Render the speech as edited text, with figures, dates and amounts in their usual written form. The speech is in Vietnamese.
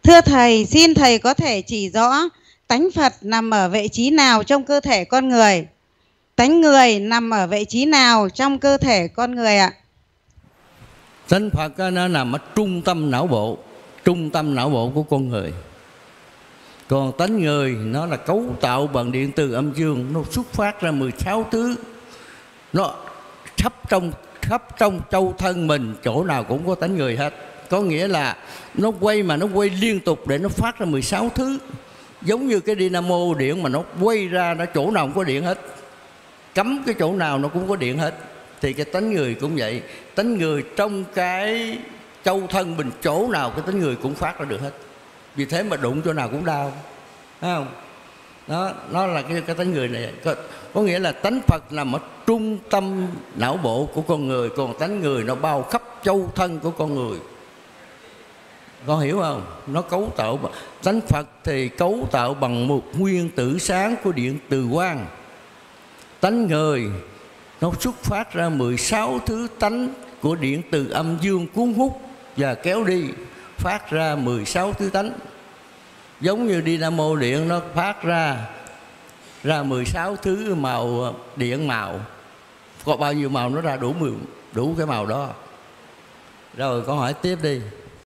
Thưa Thầy, xin Thầy có thể chỉ rõ tánh Phật nằm ở vị trí nào trong cơ thể con người? Tánh người nằm ở vị trí nào trong cơ thể con người ạ? Tánh Phật nó nằm ở trung tâm não bộ, trung tâm não bộ của con người. Còn tánh người nó là cấu tạo bằng điện từ âm dương, nó xuất phát ra 16 thứ. Nó khắp trong châu thân mình, chỗ nào cũng có tánh người hết. Có nghĩa là nó quay mà nó quay liên tục để nó phát ra 16 thứ. Giống như cái dynamo điện mà nó quay ra, nó chỗ nào cũng có điện hết. Cắm cái chỗ nào nó cũng có điện hết. Thì cái tánh người cũng vậy. Tánh người trong cái châu thân mình, chỗ nào cái tánh người cũng phát ra được hết. Vì thế mà đụng chỗ nào cũng đau, thấy không? Đó, nó là cái tánh người này. Có nghĩa là tánh Phật nằm ở trung tâm não bộ của con người, còn tánh người nó bao khắp châu thân của con người. Con hiểu không? Nó cấu tạo tánh Phật thì cấu tạo bằng một nguyên tử sáng của điện từ quang. Tánh người nó xuất phát ra 16 thứ tánh của điện từ âm dương cuốn hút và kéo đi, phát ra 16 thứ tánh. Giống như dynamo điện nó phát ra 16 thứ màu điện màu. Có bao nhiêu màu nó ra đủ cái màu đó. Rồi con hỏi tiếp đi.